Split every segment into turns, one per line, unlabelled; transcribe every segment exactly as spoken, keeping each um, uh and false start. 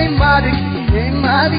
ማድግ ማድግ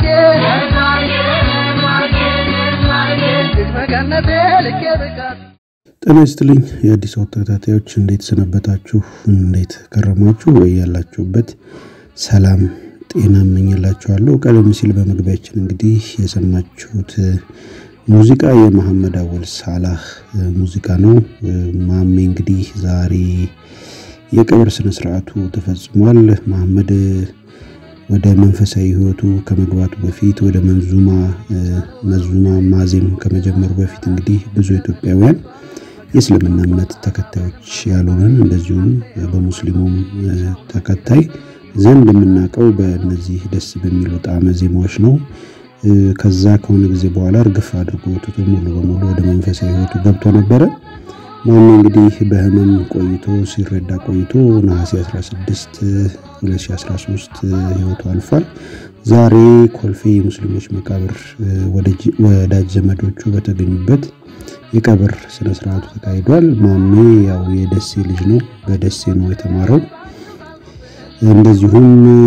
በገነቴ ልከብቃት
ጤና ይስጥልኝ የአዲስ አበባ ተከታታዮች እንዴት ሰነበታችሁ እንዴት ከረማችሁ ወይ ያላችሁበት ሰላም ጤና እመኝላችኋለሁ ቀደም ሲል በመግቢያችን እንግዲህ የሰማችሁት ሙዚቃ የመሐመድ አወል ሳላህ ሙዚቃ ነው ማሜ እንግዲህ ዛሬ የቀብር ስነ ስርዓቱ ተፈጽሟል መሐመድ ወደ መንፈሳዊ ህይወቱ ከመግባቱ በፊት ወደ መንዙማ መንዙማ ማዜም ከመጀመሩ በፊት እንግዲህ ብዙ ኢትዮጵያውያን የእስልምና እምነት ተከታዮች ያሉንን እንደዚሁም በሙስሊሙም ተከታይ ዘንድ የምናቀው በእነዚህ ደስ በሚሉ ጣዕመ ዜማዎች ነው ከዛ ከሆነ ጊዜ በኋላ እርግፍ አድርጎ ትቶ ሙሉ በሙሉ ወደ መንፈሳዊ ህይወቱ ገብቶ ነበር ማን እንግዲህ በህመም ቆይቶ ሲረዳ ቆይቶ ነሐሴ አስራ ስድስት ሁለት ሺህ አስራ ሶስት ህይወቱ አልፏል ዛሬ ኮልፌ ሙስሊሞች መቃብር ወዳጅ ዘመዶቹ በተገኙበት የቀብር ስነ ስርዓቱ ተካሂዷል ማሜ ያው የደሴ ልጅ ነው በደሴ ነው የተማረው እንደዚሁም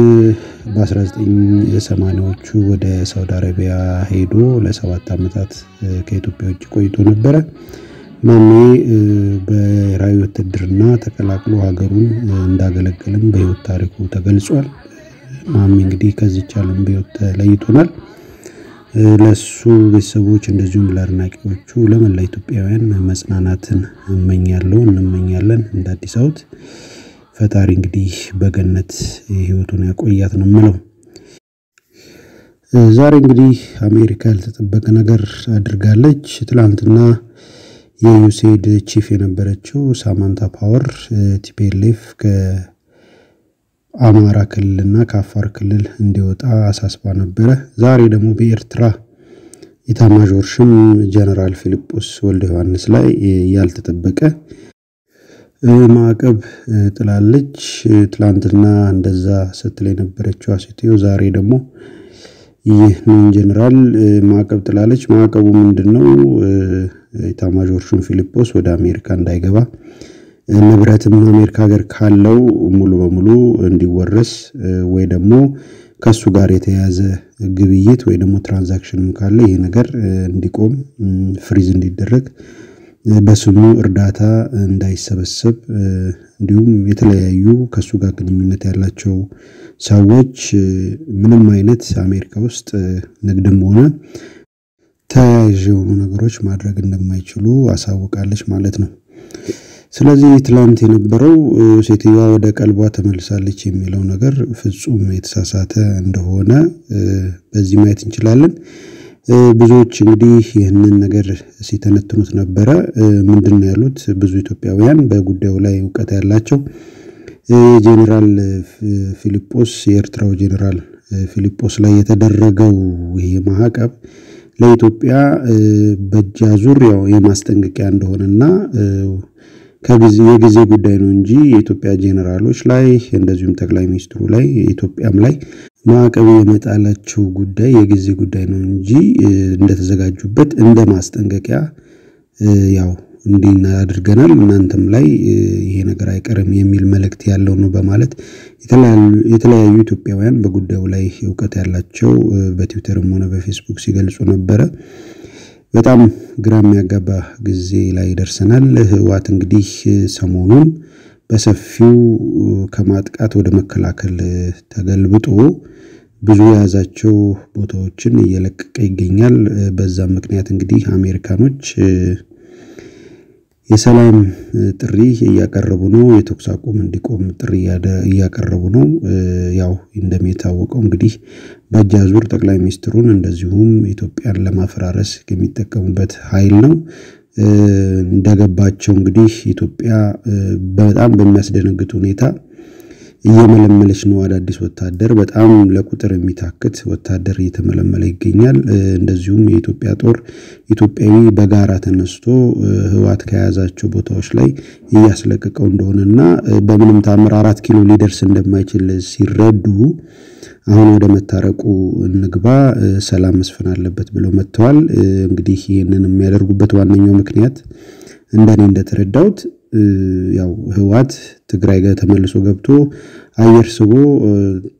በ1980ዎቹ ወደ ሳውዲ አረቢያ ሄዶ ለሰባት አመታት ከኢትዮጵያ ውጭ ቆይቶ ነበር ማሜ በራዩ ውትድርና ተቀላቅሎ ሀገሩን እንዳገለገለም በህይወት ታሪኩ ተገልጿል ማሜ እንግዲህ ከዚህ ዓለም በህይወት ተለይቶናል ለሱ ቤተሰቦች እንደዚሁም ለአድናቂዎቹ ለመላ ኢትዮጵያውያን መጽናናትን እመኛለሁ እንመኛለን እንደ አዲስ አውት ፈጣሪ እንግዲህ በገነት ህይወቱን ያቆያት ነው ማለት ዛሬ እንግዲህ አሜሪካ ያልተጠበቀ ነገር አድርጋለች ትላንትና የዩኤስኤድ ቺፍ የነበረችው ሳማንታ ፓወር ቲፒኤልኤፍ ከአማራ ክልልና ከአፋር ክልል እንዲወጣ አሳስባ ነበር ዛሬ ደግሞ በኤርትራ ኢታማዦር ሹም ጀነራል ፊሊጶስ ወልደ ዮሐንስ ላይ ያልተጠበቀ ማዕቀብ ጥላለች ትላንትና እንደዛ ስትል የነበረችው አሲቲዮ ዛሬ ደግሞ ይህ ጀነራል ማዕቀብ ጥላለች ማዕቀቡ ምንድነው ኢታማዦር ሹም ፊሊጶስ ወደ አሜሪካ እንዳይገባ ንብረትም አሜሪካ ሀገር ካለው ሙሉ በሙሉ እንዲወረስ ወይ ደግሞ ከሱ ጋር የተያዘ ግብይት ወይ ደግሞ ትራንዛክሽን ካለ ይሄ ነገር እንዲቆም ፍሪዝ እንዲደረግ በስሙ እርዳታ እንዳይሰበሰብ እንዲሁም የተለያዩ ከሱ ጋር ግንኙነት ያላቸው ሰዎች ምንም አይነት አሜሪካ ውስጥ ንግድም ሆነ ተያይዘው ነገሮች ማድረግ እንደማይችሉ አሳውቃለች ማለት ነው ስለዚህ ትላንት የነበረው ሴትየዋ ወደ ቀልቧ ተመልሳለች የሚለው ነገር ፍጹም የተሳሳተ እንደሆነ በዚህ ማየት እንችላለን ብዙዎች እንግዲህ ይህንን ነገር ሲተነትኑት ነበር ምንድነው ያሉት ብዙ ኢትዮጵያውያን በጉዳዩ ላይ ዕውቀት ያላቸው ጀነራል ፊሊጶስ የኤርትራው ጀነራል ፊሊጶስ ላይ የተደረገው ይሄ ማዕቀብ ለኢትዮጵያ በጃዙር ያው የማስጠንቀቂያ እንደሆነና ከጊዜ የጊዜ ጉዳይ ነው እንጂ የኢትዮጵያ ጀነራሎች ላይ እንደዚሁም ጠቅላይ ሚኒስትሩ ላይ ኢትዮጵያም ላይ ማዕቀብ የመጣላቸው ጉዳይ የጊዜ ጉዳይ ነው እንጂ እንደተዘጋጁበት እንደ ማስጠንቀቂያ ያው እንዲና አድርገናል እናንተም ላይ ይሄ ነገር አይቀርም የሚል መልእክት ያለው ነው በማለት የተለያዩ የተለያዩ ኢትዮጵያውያን በጉዳዩ ላይ ዕውቀት ያላቸው በትዊተርም ሆነ በፌስቡክ ሲገልጹ ነበር በጣም ግራም ያጋባ ጊዜ ላይ ደርሰናል ህዋት እንግዲህ ሰሞኑን በሰፊው ከማጥቃት ወደ መከላከል ተገልብጦ ብዙ ያዛቸው ቦታዎችን እየለቀቀ ይገኛል በዛም ምክንያት እንግዲህ አሜሪካኖች የሰላም ጥሪ ያቀርቡ ነው የተኩስ አቁም እንዲቆም ጥሪ ያቀርቡ ነው ያው እንደሚታወቀው እንግዲህ በጃዙር ጠቅላይ ሚኒስትሩን እንደዚሁም ኢትዮጵያን ለማፈራረስ የሚጠቀሙበት ኃይል ነው እንደገባቸው እንግዲህ ኢትዮጵያ በጣም በሚያስደነግጥ ሁኔታ እየመለመለች ነው አዳዲስ ወታደር በጣም ለቁጥር የሚታክት ወታደር እየተመለመለ ይገኛል እንደዚሁም የኢትዮጵያ ጦር ኢትዮጵያዊ በጋራ ተነስቶ ህዋት ከያዛቸው ቦታዎች ላይ እያስለቀቀው እንደሆነና በምንም ታምር አራት ኪሎ ሊደርስ እንደማይችል ሲረዱ አሁን ወደ መታረቁ እንግባ ሰላም መስፈን አለበት ብለው መጥተዋል እንግዲህ ይሄንን የሚያደርጉበት ዋነኛው ምክንያት እንደኔ እንደተረዳውት ያው ህዋት ትግራይ ጋር ተመልሶ ገብቶ አየር ስቦ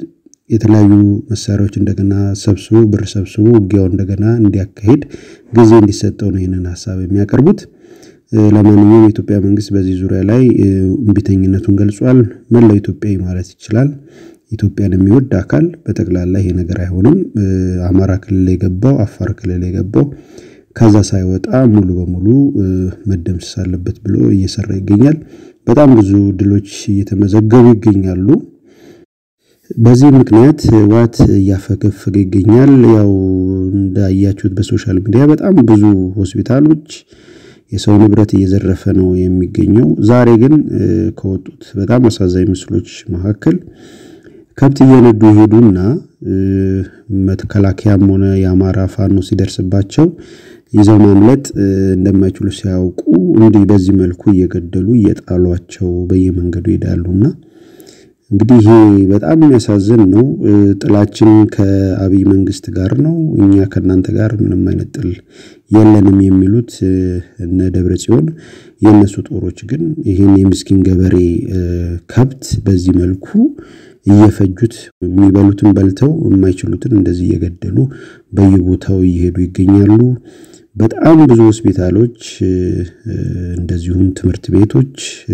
የተለያዩ መሳሪያዎች እንደገና ሰብስቦ ብር ሰብስቦ ውጊያው እንደገና እንዲያካሂድ ጊዜ እንዲሰጠው ነው ይሄንን ሐሳብ የሚያቀርቡት። ለማንኛውም የኢትዮጵያ መንግስት በዚህ ዙሪያ ላይ እምቢተኝነቱን ገልጿል። መላው ኢትዮጵያዊ ማለት ይችላል ኢትዮጵያን የሚወድ አካል በተግላላ ይሄ ነገር አይሆንም። አማራ ክልል የገባው አፋር ክልል የገባው ከዛ ሳይወጣ ሙሉ በሙሉ መደምሰስ አለበት ብሎ እየሰራ ይገኛል። በጣም ብዙ ድሎች እየተመዘገቡ ይገኛሉ። በዚህ ምክንያት ዋት ያፈገፈገ ይገኛል። ያው እንዳያችሁት በሶሻል ሚዲያ በጣም ብዙ ሆስፒታሎች የሰው ንብረት እየዘረፈ ነው የሚገኘው። ዛሬ ግን ከወጡት በጣም አሳዛኝ ምስሎች መካከል ከብት እየነዱ ሄዱና መተከላከያም ሆነ የአማራ ፋኖ ሲደርስባቸው ይዘው ማምለጥ እንደማይችሉ ሲያውቁ እንዲህ በዚህ መልኩ እየገደሉ እየጣሏቸው በየመንገዱ ይሄዳሉና እንግዲህ ይሄ በጣም የሚያሳዝን ነው። ጥላችን ከአብይ መንግስት ጋር ነው፣ እኛ ከናንተ ጋር ምንም አይነት ጥል የለንም የሚሉት እነ ደብረጽዮን የነሱ ጦሮች ግን ይሄን የምስኪን ገበሬ ከብት በዚህ መልኩ እየፈጁት የሚበሉትን በልተው የማይችሉትን እንደዚህ እየገደሉ በየቦታው እየሄዱ ይገኛሉ። በጣም ብዙ ሆስፒታሎች እንደዚሁም ትምህርት ቤቶች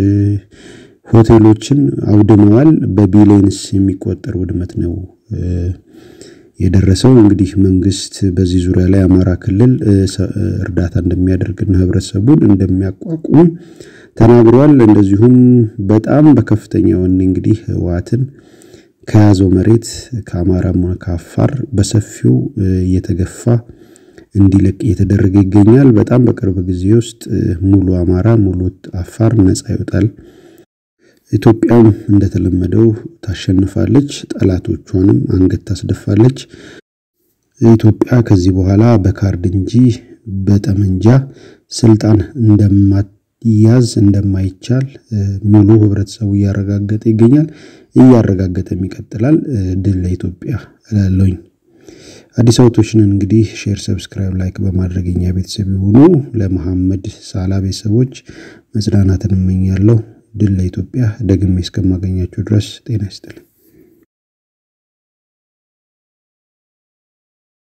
ሆቴሎችን አውድመዋል። በቢሊየንስ የሚቆጠር ውድመት ነው የደረሰው። እንግዲህ መንግስት በዚህ ዙሪያ ላይ አማራ ክልል እርዳታ እንደሚያደርግና ህብረተሰቡን እንደሚያቋቁም ተናግሯል። እንደዚሁም በጣም በከፍተኛ ወኔ እንግዲህ ህወሓትን ከያዘው መሬት ከአማራም ሆነ ከአፋር በሰፊው እየተገፋ እንዲለቅ እየተደረገ ይገኛል። በጣም በቅርብ ጊዜ ውስጥ ሙሉ አማራ ሙሉ አፋር ነፃ ይወጣል። ኢትዮጵያም እንደተለመደው ታሸንፋለች፣ ጠላቶቿንም አንገት ታስደፋለች። ኢትዮጵያ ከዚህ በኋላ በካርድ እንጂ በጠመንጃ ስልጣን እንደማትያዝ እንደማይቻል ሙሉ ህብረተሰቡ ያረጋገጠ ይገኛል፣ እያረጋገጠም ይቀጥላል። ድል ለኢትዮጵያ እላለሁኝ። አዲስ አውቶሽን እንግዲህ ሼር፣ ሰብስክራይብ፣ ላይክ በማድረግኛ ቤተሰብ ይሁኑ። ለመሐመድ ሳላ ቤተሰቦች መጽናናትን እመኛለሁ። ድል ለኢትዮጵያ። ደግሜ እስከማገኛችሁ ድረስ ጤና ይስጥልኝ።